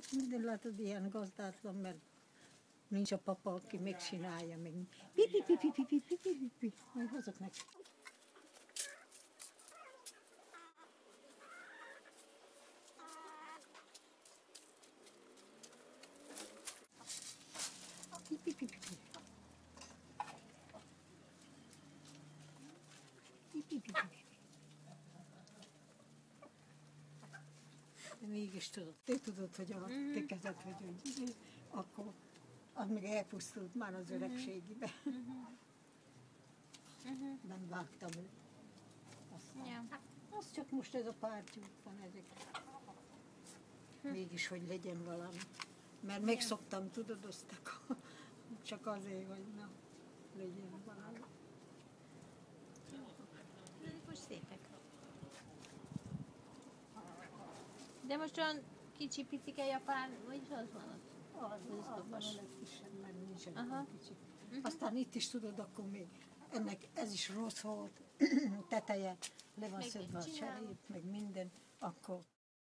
minden látod ilyen gazdátlan, mert nincs a papa, aki megcsinálja, meg pi, majd hozok neki. Pi. De mégis tudod, te tudod, hogy a te kezed, hogy akkor az meg elpusztult már az öregségibe. Nem vágtam őt. Aztán, az csak most ez a pártyúk van ezek. Mégis, hogy legyen valami. Mert megszoktam, tudod, azt csak azért, hogy na, legyen valami. Most szépek. De most olyan kicsi picike japán, vagyis az van ott? Az van a legkisebb, mert nincs olyan kicsi. Aztán itt is tudod, akkor még ennek ez is rossz volt, teteje, le van szedve a cserép, meg minden, akkor